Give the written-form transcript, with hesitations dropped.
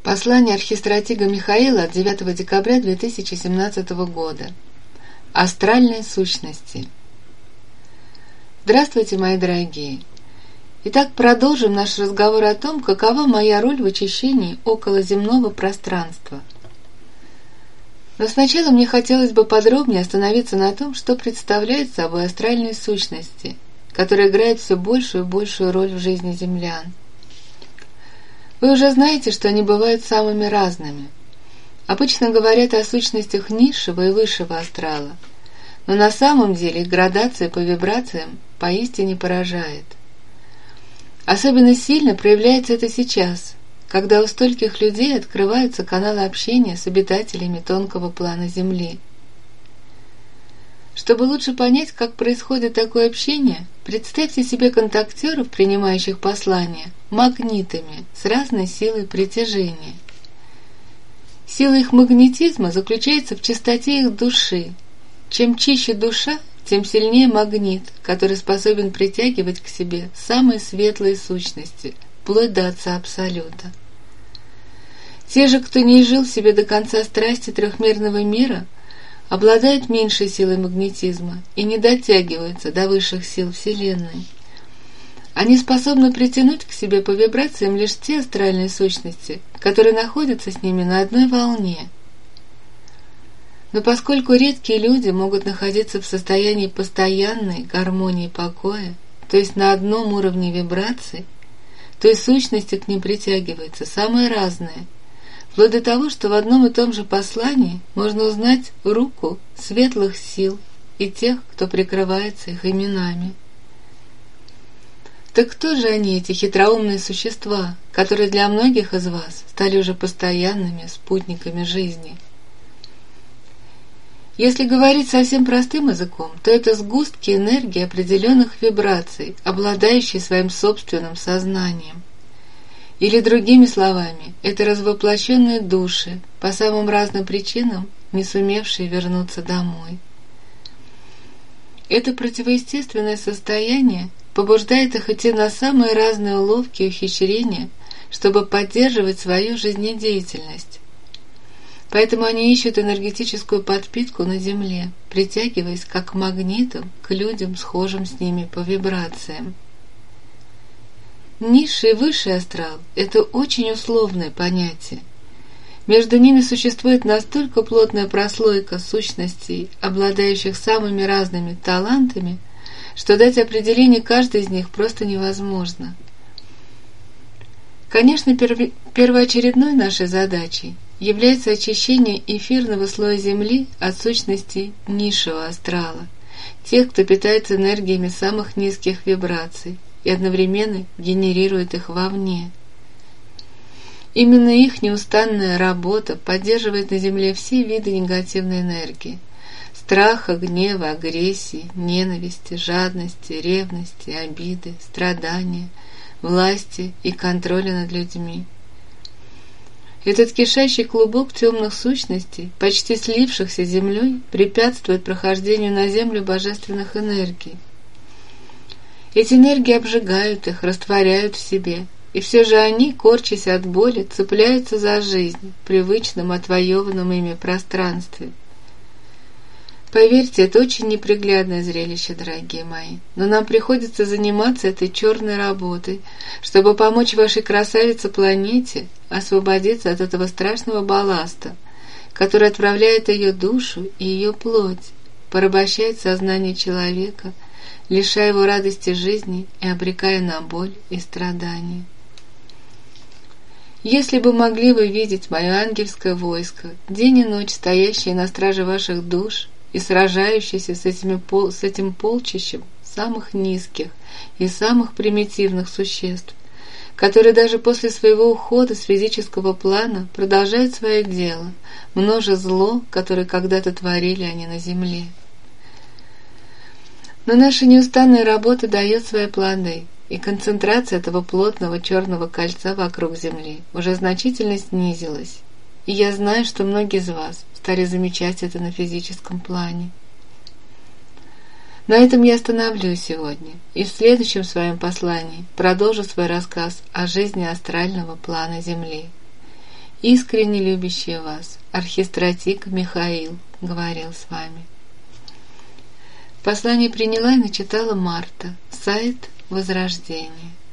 Послание архистратига Михаила от 9 декабря 2017 года. Астральные сущности. Здравствуйте, мои дорогие! Итак, продолжим наш разговор о том, какова моя роль в очищении околоземного пространства. Но сначала мне хотелось бы подробнее остановиться на том, что представляют собой астральные сущности, которые играют все большую и большую роль в жизни землян. Вы уже знаете, что они бывают самыми разными. Обычно говорят о сущностях низшего и высшего астрала, но на самом деле их градация по вибрациям поистине поражает. Особенно сильно проявляется это сейчас, когда у стольких людей открываются каналы общения с обитателями тонкого плана Земли. Чтобы лучше понять, как происходит такое общение, представьте себе контактеров, принимающих послания, магнитами с разной силой притяжения. Сила их магнетизма заключается в чистоте их души. Чем чище душа, тем сильнее магнит, который способен притягивать к себе самые светлые сущности, вплоть до Отца Абсолюта. Те же, кто не изжил в себе до конца страсти трехмерного мира, обладают меньшей силой магнетизма и не дотягиваются до высших сил Вселенной. Они способны притянуть к себе по вибрациям лишь те астральные сущности, которые находятся с ними на одной волне. Но поскольку редкие люди могут находиться в состоянии постоянной гармонии покоя, то есть на одном уровне вибраций, то и сущности к ним притягиваются самые разные, вплоть до того, что в одном и том же послании можно узнать руку светлых сил и тех, кто прикрывается их именами. Так кто же они, эти хитроумные существа, которые для многих из вас стали уже постоянными спутниками жизни? Если говорить совсем простым языком, то это сгустки энергии определенных вибраций, обладающие своим собственным сознанием. Или другими словами, это развоплощенные души, по самым разным причинам не сумевшие вернуться домой. Это противоестественное состояние побуждает их идти на самые разные уловки и ухищрения, чтобы поддерживать свою жизнедеятельность. Поэтому они ищут энергетическую подпитку на Земле, притягиваясь как магнитом к людям, схожим с ними по вибрациям. Низший и высший астрал – это очень условное понятие. Между ними существует настолько плотная прослойка сущностей, обладающих самыми разными талантами, что дать определение каждой из них просто невозможно. Конечно, первоочередной нашей задачей является очищение эфирного слоя Земли от сущностей низшего астрала, тех, кто питается энергиями самых низких вибраций и одновременно генерирует их вовне. Именно их неустанная работа поддерживает на Земле все виды негативной энергии: страха, гнева, агрессии, ненависти, жадности, ревности, обиды, страдания, власти и контроля над людьми. Этот кишащий клубок темных сущностей, почти слившихся с Землей, препятствует прохождению на Землю божественных энергий. Эти энергии обжигают их, растворяют в себе, и все же они, корчась от боли, цепляются за жизнь в привычном, отвоеванном ими пространстве. Поверьте, это очень неприглядное зрелище, дорогие мои, но нам приходится заниматься этой черной работой, чтобы помочь вашей красавице-планете освободиться от этого страшного балласта, который отправляет ее душу и ее плоть, порабощает сознание человека, лишая его радости жизни и обрекая на боль и страдания. Если бы могли вы видеть мое ангельское войско, день и ночь стоящее на страже ваших душ и сражающееся с этим полчищем самых низких и самых примитивных существ, которые даже после своего ухода с физического плана продолжают свое дело, множа зло, которое когда-то творили они на земле. Но наша неустанная работа дает свои плоды, и концентрация этого плотного черного кольца вокруг Земли уже значительно снизилась, и я знаю, что многие из вас стали замечать это на физическом плане. На этом я остановлюсь сегодня, и в следующем своем послании продолжу свой рассказ о жизни астрального плана Земли. искренне любящий вас архистратик Михаил говорил с вами. Послание приняла и начитала Марта. Сайт Возрождения.